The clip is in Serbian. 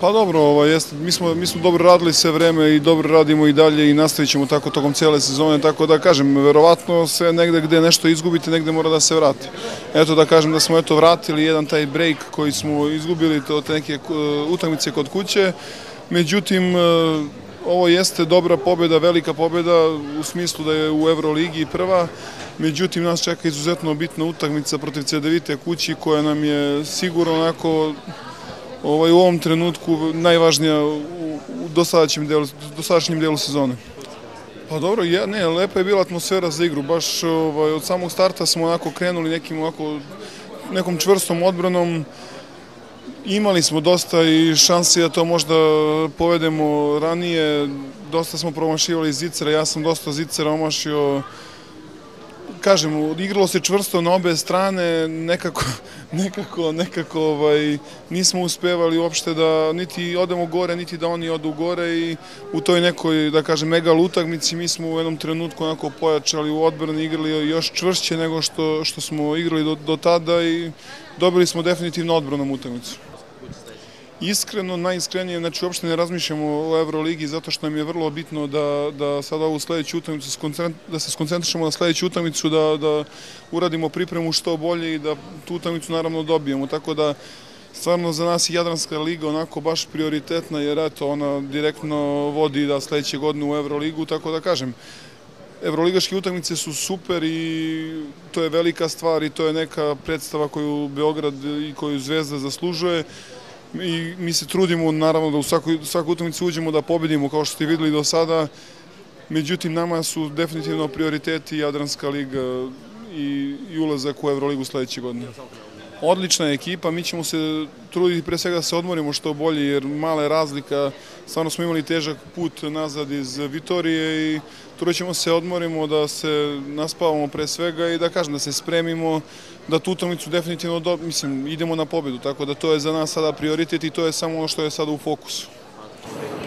Pa dobro, mi smo dobro radili sve vreme i dobro radimo i dalje i nastavit ćemo tako tokom cijele sezone, tako da kažem, verovatno sve negde gde nešto izgubite, negde mora da se vrati. Eto da kažem da smo vratili jedan taj break koji smo izgubili, to te neke utakmice kod kuće, međutim, ovo jeste dobra pobjeda, velika pobjeda u smislu da je u Euroligi prva, međutim nas čeka izuzetno bitna utakmica protiv Cedevite kući koja nam je sigurno onako u ovom trenutku najvažnija u dosadašnjem delu sezone. Pa dobro, lepa je bila atmosfera za igru, baš od samog starta smo onako krenuli nekom čvrstom odbranom. Imali smo dosta i šansi da to možda povedemo ranije, dosta smo promašivali zicera, ja sam dosta zicera omašio. Kažem, igralo se čvrsto na obe strane, nekako nismo uspevali uopšte da niti odemo gore, niti da oni odu gore i u toj nekoj, da kažem, mega utakmici mi smo u jednom trenutku onako pojačali u odbrani, igrali još čvršće nego što smo igrali do tada i dobili smo definitivno odbranom utakmicu. Iskreno, najiskrenije, znači uopšte ne razmišljamo o Euroligi zato što nam je vrlo bitno da sad ovu sledeću utakmicu, da se skoncentrišemo na sledeću utakmicu, da uradimo pripremu što bolje i da tu utakmicu naravno dobijemo. Tako da stvarno za nas je Jadranska liga onako baš prioritetna jer eto ona direktno vodi da sledeće godine u Euroligu, tako da kažem. Evroligaške utakmice su super i to je velika stvar i to je neka predstava koju Beograd i koju Zvezda zaslužuje. I mi se trudimo naravno da u svaku utakmicu uđemo da pobedimo kao što ste videli do sada, međutim nama su definitivno prioriteti Jadranska liga i ulazak u Euroligu sledeće godine. Odlična je ekipa, mi ćemo se truditi pre svega da se odmorimo što bolje jer mala je razlika, stvarno smo imali težak put nazad iz Vitorije i trudit ćemo se odmorimo, da se naspavamo pre svega i da kažem da se spremimo, da tu utakmicu definitivno idemo na pobedu, tako da to je za nas sada prioritet i to je samo ono što je sada u fokusu.